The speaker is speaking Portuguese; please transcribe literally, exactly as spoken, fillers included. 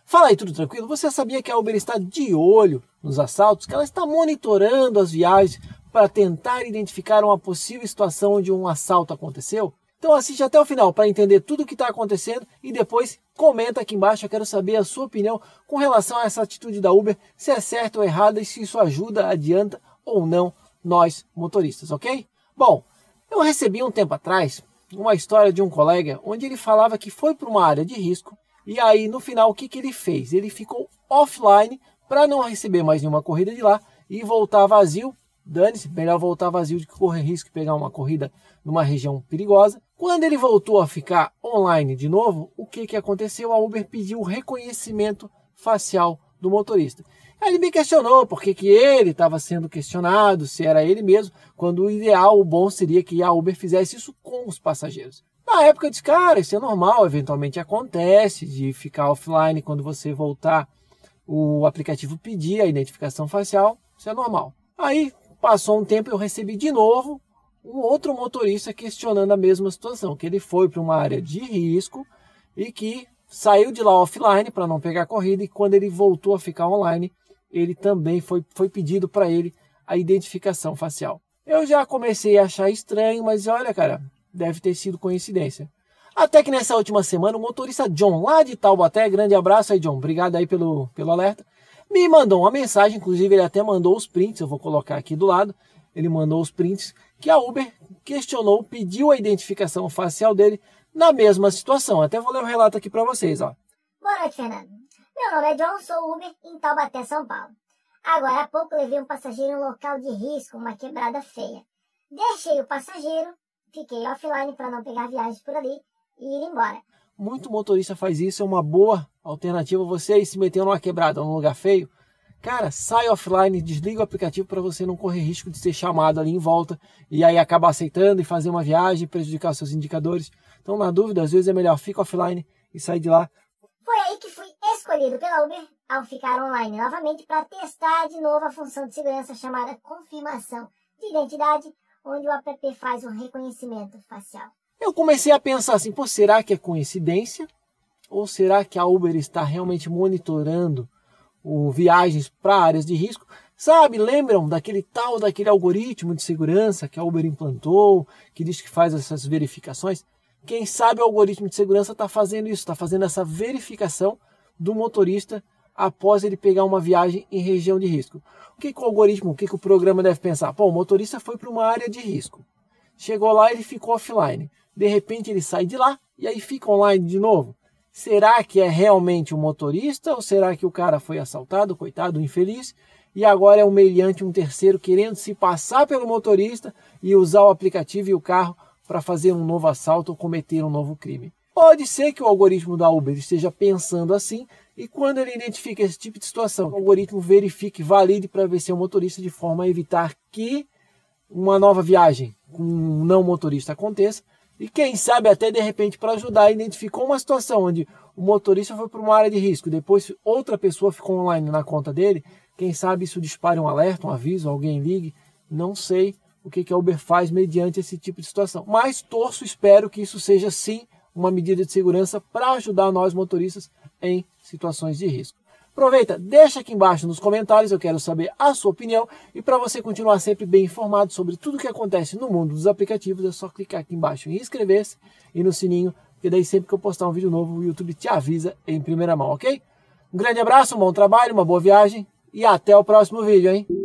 Fala aí, tudo tranquilo? Você sabia que a Uber está de olho nos assaltos? Que ela está monitorando as viagens para tentar identificar uma possível situação onde um assalto aconteceu? Então assiste até o final para entender tudo o que está acontecendo e depois comenta aqui embaixo. Eu quero saber a sua opinião com relação a essa atitude da Uber, se é certa ou errada e se isso ajuda, adianta ou não nós motoristas, ok? Bom, eu recebi um tempo atrás uma história de um colega onde ele falava que foi para uma área de risco e aí no final o que, que ele fez? Ele ficou offline para não receber mais nenhuma corrida de lá e voltar vazio. Dane-se, melhor voltar vazio do que correr risco e pegar uma corrida numa região perigosa. Quando ele voltou a ficar online de novo, o que, que aconteceu? A Uber pediu o reconhecimento facial do motorista. Aí ele me questionou por que, que ele estava sendo questionado, se era ele mesmo, quando o ideal, o bom seria que a Uber fizesse isso com os passageiros. Na época eu disse, cara, isso é normal, eventualmente acontece de ficar offline quando você voltar, o aplicativo pedir a identificação facial, isso é normal. Aí passou um tempo e eu recebi de novo um outro motorista questionando a mesma situação, que ele foi para uma área de risco e que saiu de lá offline para não pegar corrida e quando ele voltou a ficar online, ele também foi, foi pedido para ele a identificação facial. Eu já comecei a achar estranho, mas olha, cara, deve ter sido coincidência. Até que nessa última semana, o motorista John, lá de Taubaté, grande abraço aí, John, obrigado aí pelo, pelo alerta, me mandou uma mensagem, inclusive ele até mandou os prints, eu vou colocar aqui do lado, ele mandou os prints, que a Uber questionou, pediu a identificação facial dele na mesma situação. Até vou ler o relato aqui para vocês, ó. Boa noite, Fernando. Meu nome é John, sou Uber em Taubaté, São Paulo. Agora há pouco levei um passageiro em um local de risco, uma quebrada feia. Deixei o passageiro, fiquei offline para não pegar viagens por ali e ir embora. Muito motorista faz isso, é uma boa alternativa. Você se meter numa quebrada, num lugar feio, cara, sai offline, desliga o aplicativo para você não correr risco de ser chamado ali em volta e aí acaba aceitando e fazer uma viagem, prejudicar seus indicadores. Então, na dúvida, às vezes é melhor ficar offline e sair de lá. Foi aí que fui escolhido pela Uber ao ficar online novamente para testar de novo a função de segurança chamada confirmação de identidade, onde o app faz o reconhecimento facial. Eu comecei a pensar assim, pô, será que é coincidência? Ou será que a Uber está realmente monitorando o, viagens para áreas de risco? Sabe, lembram daquele tal, daquele algoritmo de segurança que a Uber implantou, que diz que faz essas verificações? Quem sabe o algoritmo de segurança está fazendo isso, está fazendo essa verificação do motorista após ele pegar uma viagem em região de risco. O que, que o algoritmo, o que, que o programa deve pensar? Pô, o motorista foi para uma área de risco. Chegou lá, ele ficou offline. De repente ele sai de lá e aí fica online de novo. Será que é realmente o motorista ou será que o cara foi assaltado, coitado, infeliz, e agora é um meliante, um terceiro, querendo se passar pelo motorista e usar o aplicativo e o carro para fazer um novo assalto ou cometer um novo crime? Pode ser que o algoritmo da Uber esteja pensando assim e quando ele identifica esse tipo de situação, o algoritmo verifique, valide para ver se é um motorista de forma a evitar que uma nova viagem com um não motorista aconteça. E quem sabe até de repente para ajudar, identificou uma situação onde o motorista foi para uma área de risco, depois outra pessoa ficou online na conta dele, quem sabe isso dispare um alerta, um aviso, alguém ligue, não sei o que, que a Uber faz mediante esse tipo de situação. Mas torço, espero que isso seja sim uma medida de segurança para ajudar nós motoristas em situações de risco. Aproveita, deixa aqui embaixo nos comentários, eu quero saber a sua opinião e para você continuar sempre bem informado sobre tudo o que acontece no mundo dos aplicativos, é só clicar aqui embaixo em inscrever-se e no sininho, porque daí sempre que eu postar um vídeo novo, o YouTube te avisa em primeira mão, ok? Um grande abraço, um bom trabalho, uma boa viagem e até o próximo vídeo, hein?